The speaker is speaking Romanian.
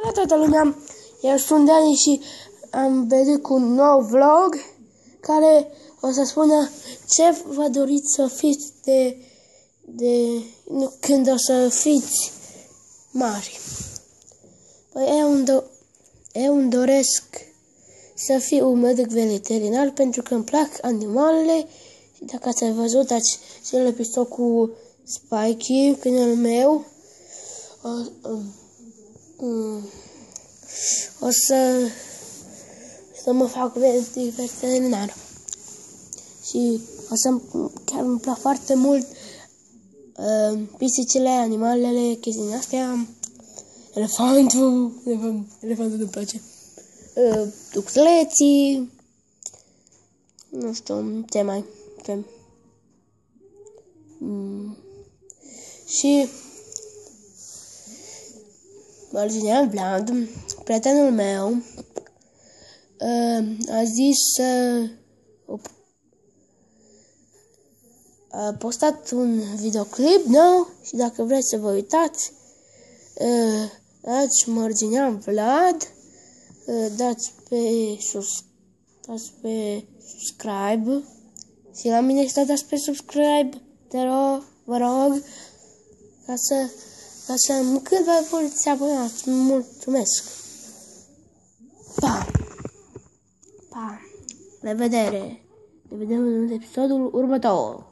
Bună toată lumea, eu sunt Dani și am venit cu un nou vlog care o să spună ce vă doriți să fiți când o să fiți mari. Păi eu îmi doresc să fiu un medic veterinar pentru că îmi plac animalele și dacă ați văzut acel episod cu Spikey, câinele meu, o să mă fac veterinar. Și chiar îmi plac foarte mult pisicile, animalele, chestiile astea. Elefantul îmi place. Ducleții. Nu știu ce mai. Și Marginian Vlad, prietenul meu, a zis a postat un videoclip nou și dacă vreți să vă uitați, dați Marginian Vlad, dați pe subscribe și la mine să dați pe subscribe, vă rog, ca să cât vă puteți abonați. Mulțumesc! Pa! Pa! La revedere! Ne vedem în episodul următor!